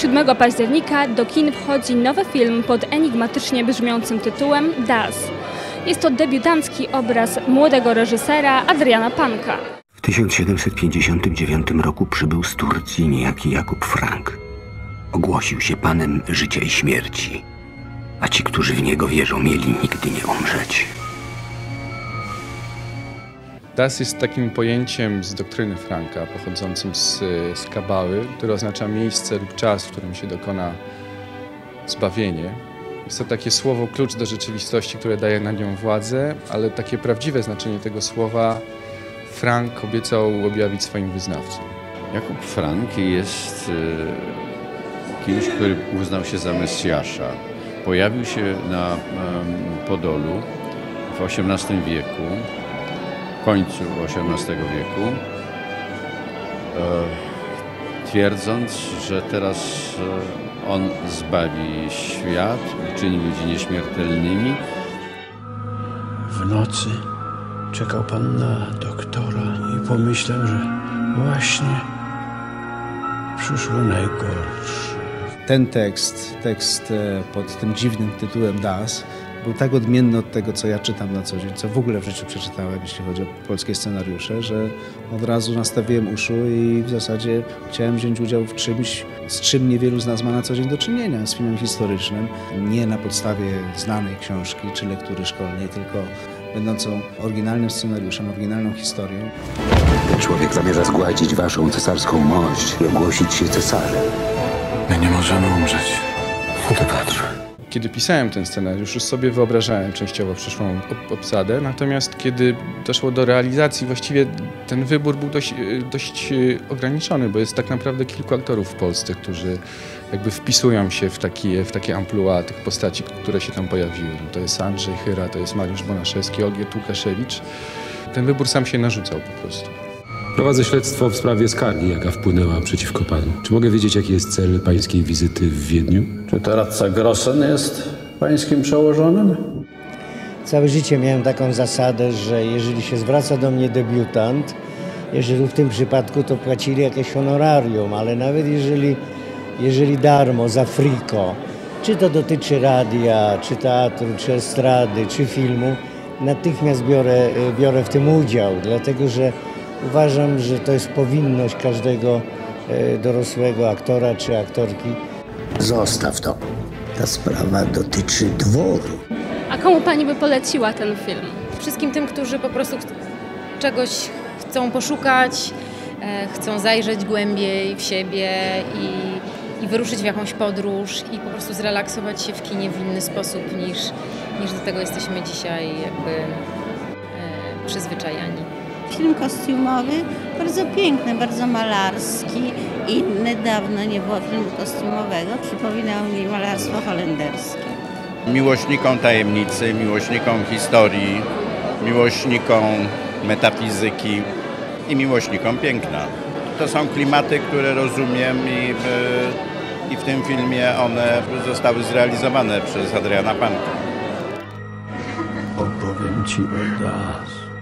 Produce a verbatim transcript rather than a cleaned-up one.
siódmego października do kin wchodzi nowy film pod enigmatycznie brzmiącym tytułem Das. Jest to debiutancki obraz młodego reżysera Adriana Panka. W tysiąc siedemset pięćdziesiątym dziewiątym roku przybył z Turcji niejaki Jakub Frank. Ogłosił się panem życia i śmierci, a ci, którzy w niego wierzą, mieli nigdy nie umrzeć. Das jest takim pojęciem z doktryny Franka, pochodzącym z, z Kabały, które oznacza miejsce lub czas, w którym się dokona zbawienie. Jest to takie słowo klucz do rzeczywistości, które daje na nią władzę, ale takie prawdziwe znaczenie tego słowa Frank obiecał objawić swoim wyznawcom. Jakub Frank jest kimś, który uznał się za Mesjasza. Pojawił się na Podolu w osiemnastym wieku, w końcu osiemnastego wieku, twierdząc, że teraz on zbawi świat, uczyni ludzi nieśmiertelnymi. W nocy czekał pan na doktora i pomyślał, że właśnie przyszło najgorsze. Ten tekst, tekst pod tym dziwnym tytułem Das, był tak odmienny od tego, co ja czytam na co dzień, co w ogóle w życiu przeczytałem, jeśli chodzi o polskie scenariusze, że od razu nastawiłem uszu i w zasadzie chciałem wziąć udział w czymś, z czym niewielu z nas ma na co dzień do czynienia, z filmem historycznym. Nie na podstawie znanej książki czy lektury szkolnej, tylko będącą oryginalnym scenariuszem, oryginalną historią. Ten człowiek zamierza zgładzić waszą cesarską mość i ogłosić się cesarzem. My nie możemy umrzeć. No to patrz. Kiedy pisałem ten scenariusz, już sobie wyobrażałem częściowo przyszłą obsadę, natomiast kiedy doszło do realizacji, właściwie ten wybór był dość, dość ograniczony, bo jest tak naprawdę kilku aktorów w Polsce, którzy jakby wpisują się w takie, w takie amplua tych postaci, które się tam pojawiły. To jest Andrzej Chyra, to jest Mariusz Bonaszewski, Olgierd Łukaszewicz. Ten wybór sam się narzucał po prostu. Prowadzę śledztwo w sprawie skargi, jaka wpłynęła przeciwko panu. Czy mogę wiedzieć, jaki jest cel pańskiej wizyty w Wiedniu? Czy to radca Grossen jest pańskim przełożonym? Całe życie miałem taką zasadę, że jeżeli się zwraca do mnie debiutant, jeżeli w tym przypadku to płacili jakieś honorarium, ale nawet jeżeli, jeżeli darmo, za friko, czy to dotyczy radia, czy teatru, czy estrady, czy filmu, natychmiast biorę, biorę w tym udział, dlatego że uważam, że to jest powinność każdego dorosłego aktora czy aktorki. Zostaw to. Ta sprawa dotyczy dworu. A komu pani by poleciła ten film? Wszystkim tym, którzy po prostu czegoś chcą poszukać, chcą zajrzeć głębiej w siebie i, i wyruszyć w jakąś podróż i po prostu zrelaksować się w kinie w inny sposób niż, niż do tego jesteśmy dzisiaj jakby e, przyzwyczajani. Film kostiumowy, bardzo piękny, bardzo malarski, inny, dawno nie było filmu kostiumowego, przypominał mi malarstwo holenderskie. Miłośnikom tajemnicy, miłośnikom historii, miłośnikom metafizyki i miłośnikom piękna. To są klimaty, które rozumiem i w, i w tym filmie one zostały zrealizowane przez Adriana Panka. Opowiem ci o Das.